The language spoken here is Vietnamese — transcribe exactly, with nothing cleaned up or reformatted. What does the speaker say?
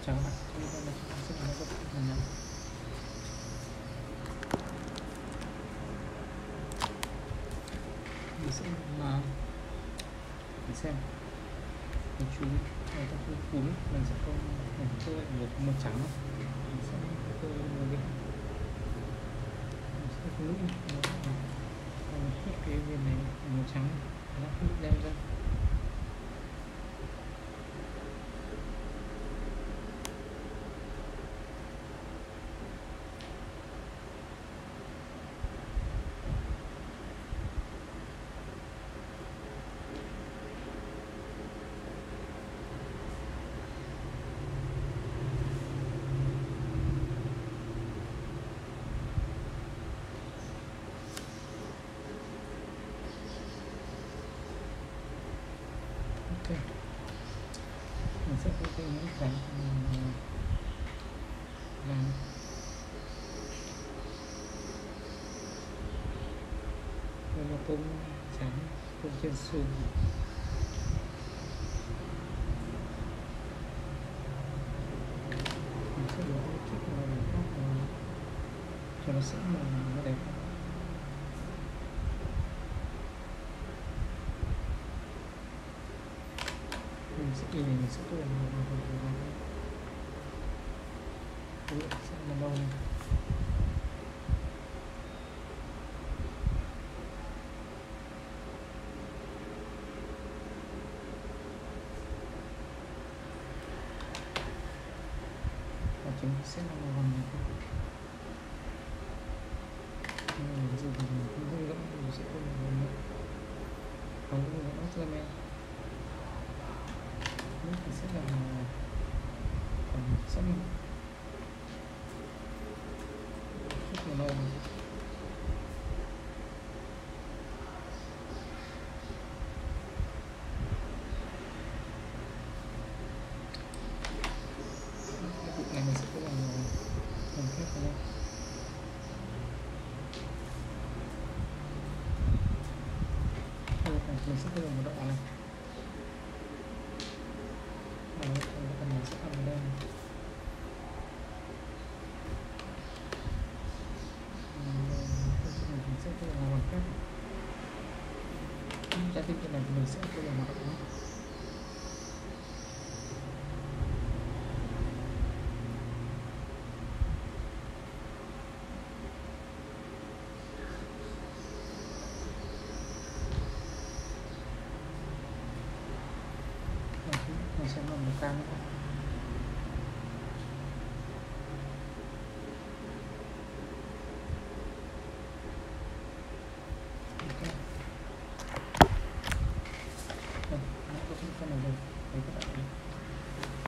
Chào các bạn, hôm nay mình sẽ nói về mình nhé. Mình sẽ mà mình xem mình chú ý ở trong cái cúm mình sẽ có một cơ một màu trắng, mình sẽ có cơ màu đen, mình sẽ có mũi còn hít cái viên này màu trắng nó không bị đen ra. Okay. Mình sẽ có cái những cái làm một tôm trắng tôm trên sườn, mình sẽ đổ một chút màu khác cho nó sẽ màu nó đẹp. Mình sẽ in này mình sẽ tô màu màu màu màu sẽ màu nâu này. Và chúng sẽ là màu vàng này. Mình dùng không hướng dẫn mình sẽ tô màu vàng nữa. Còn cái màu ớt lên men thì sẽ là màu còn sẫm chút màu nâu. Này mình sẽ có là màu hồng thép vào đây. Mình sẽ có một đỏ này. Đó, phần này sẽ cầm lên. Mình sẽ có là màu khác. Trái tim cái này mình sẽ có là màu đỏ. Mình sẽ làm một cam nữa. Ok. Đây, nó có cái này rồi. Đấy các bạn.